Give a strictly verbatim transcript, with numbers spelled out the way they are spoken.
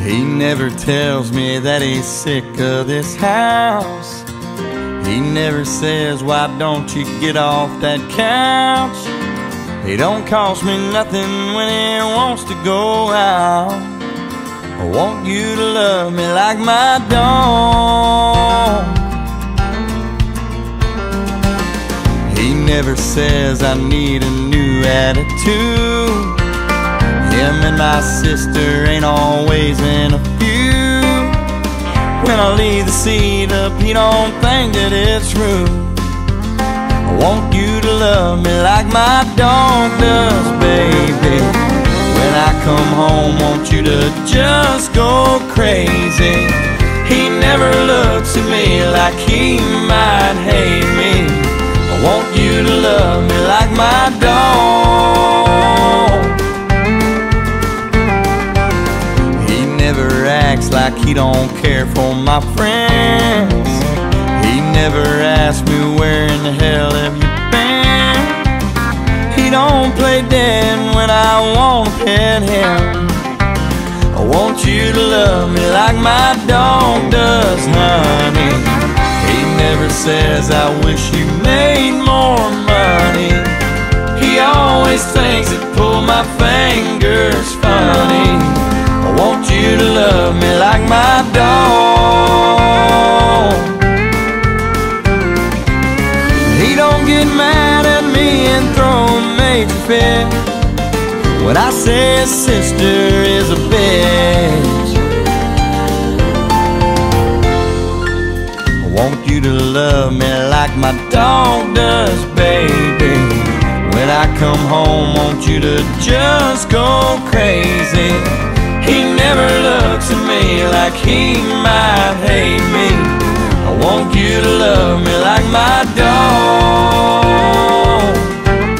He never tells me that he's sick of this house. He never says, why don't you get off that couch? He don't cost me nothing when he wants to go out. I want you to love me like my dog. He never says I need a new attitude. Him and my sister ain't always in a feud. When I leave the seat up, he don't think that it's rude. I want you to love me like my dog does, baby. When I come home, want you to just go crazy. He never looks at me like he might hate me. I want you to love me like my dog. He never acts like he don't care for my friends. He never asks me where in the hell have you been. He don't play dead when I wanna pet him. I want you to love me like my dog does, honey. He never says I wish you made more money. He always thinks that pull my fingers funny. I want you to love me like my dog. He don't get mad at me and throw a major fit when I say his sister is a bitch. I want you to love me like my dog does, baby. When I come home, want you to just go crazy. He never looks at me like he might